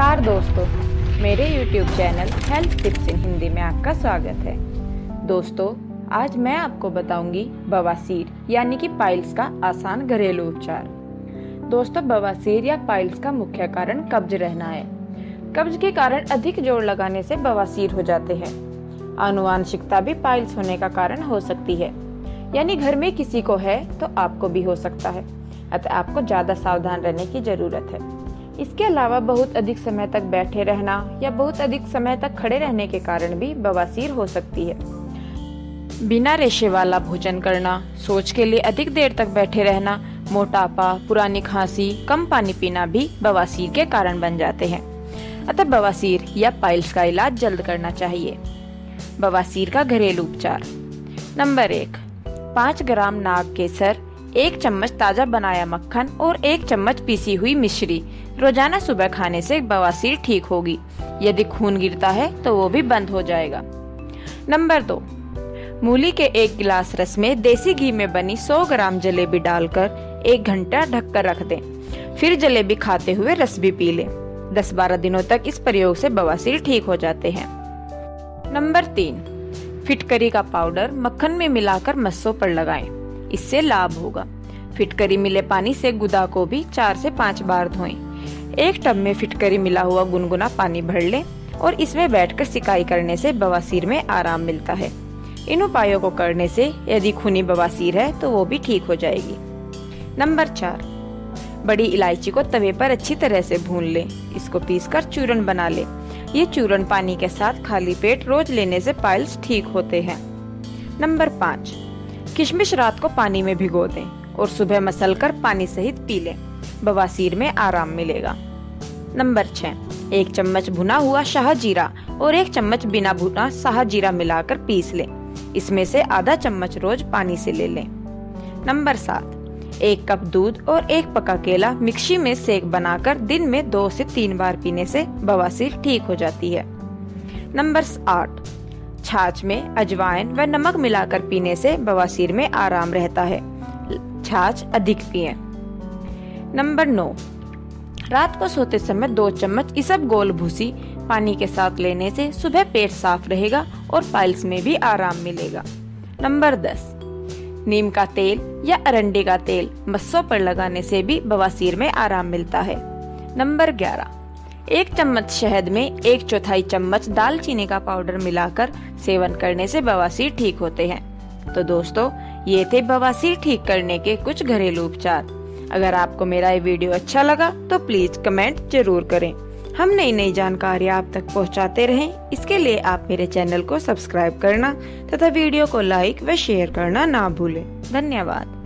नमस्कार दोस्तों, मेरे YouTube channel health tips in Hindi में आपका स्वागत है। दोस्तों, आज मैं आपको बताऊंगी बवासीर यानी कि पाइल्स का आसान घरेलू उपचार। दोस्तों, बवासीर या पाइल्स का मुख्य कारण कब्ज रहना है। कब्ज के कारण अधिक जोर लगाने से बवासीर हो जाते हैं। आनुवांशिकता भी पाइल्स होने का कारण हो सकती है, यानी घर में किसी को है तो आपको भी हो सकता है, अतः आपको ज्यादा सावधान रहने की जरूरत है। इसके अलावा बहुत अधिक समय तक बैठे रहना या बहुत अधिक समय तक खड़े रहने के कारण भी बवासीर हो सकती है। बिना रेशे वाला भोजन करना, सोच के लिए अधिक देर तक बैठे रहना, मोटापा, पुरानी खांसी, कम पानी पीना भी बवासीर के कारण बन जाते हैं। अतः बवासीर या पाइल्स का इलाज जल्द करना चाहिए। बवासीर का घरेलू उपचार। नंबर 1, 5 ग्राम नाग केसर, 1 चम्मच ताजा बनाया मक्खन और 1 चम्मच पीसी हुई मिश्री रोजाना सुबह खाने से बवासीर ठीक होगी। यदि खून गिरता है तो वो भी बंद हो जाएगा। नंबर 2, मूली के 1 गिलास रस में देसी घी में बनी 100 ग्राम जलेबी डालकर 1 घंटा ढककर रख दें। फिर जलेबी खाते हुए रस भी पी लें। 10-12 दिनों तक इस प्रयोग से बवासीर ठीक हो जाते हैं। नंबर 3, फिटकरी का पाउडर मक्खन में मिलाकर मस्सों पर लगाएं। इससे लाभ होगा। फिटकरी मिले पानी से गुदा को भी 4 से 5 बार धोएं। 1 टब में फिटकरी मिला हुआ गुनगुना पानी भर लें और इसमें बैठकर सिकाई करने से बवासीर में आराम मिलता है। इन उपायों को करने से यदि खूनी बवासीर है तो वो भी ठीक हो जाएगी। नंबर 4, बड़ी इलायची को तवे पर अच्छी तरह से भून लें। इसको पीसकर चूर्ण बना लें। ये चूर्ण पानी के साथ खाली पेट रोज लेने से पाइल्स ठीक होते हैं। नंबर 5, किशमिश रात को पानी में भिगो दें और सुबह मसलकर पानी सहित पी लें। बवासीर में आराम मिलेगा। नंबर 6, 1 चम्मच भुना हुआ शाहजीरा और 1 चम्मच बिना भुना शाहजीरा मिलाकर पीस लें। इसमें से आधा चम्मच रोज पानी से ले लें। नंबर 7, 1 कप दूध और 1 पका केला मिक्सी में सेक बनाकर दिन में 2 से 3 बार पीने से बवासीर ठीक हो जाती है। नंबर 8, छाछ में अजवाइन व नमक मिलाकर पीने से बवासीर में आराम रहता है। छाछ अधिक पिएं। नंबर 9, रात को सोते समय 2 चम्मच इसबगोल भूसी पानी के साथ लेने से सुबह पेट साफ रहेगा और पाइल्स में भी आराम मिलेगा। नंबर 10, नीम का तेल या अरंडी का तेल मस्सों पर लगाने से भी बवासीर में आराम मिलता है। नंबर 11, 1 चम्मच शहद में 1/4 चम्मच दालचीनी का पाउडर मिलाकर सेवन करने से बवासीर ठीक होते हैं। तो दोस्तों, ये थे बवासीर ठीक करने के कुछ घरेलू उपचार। अगर आपको मेरा ये वीडियो अच्छा लगा तो प्लीज कमेंट जरूर करें। हम नई नई जानकारी आप तक पहुंचाते रहें। इसके लिए आप मेरे चैनल को सब्सक्राइब करना तथा वीडियो को लाइक व शेयर करना ना भूलें। धन्यवाद।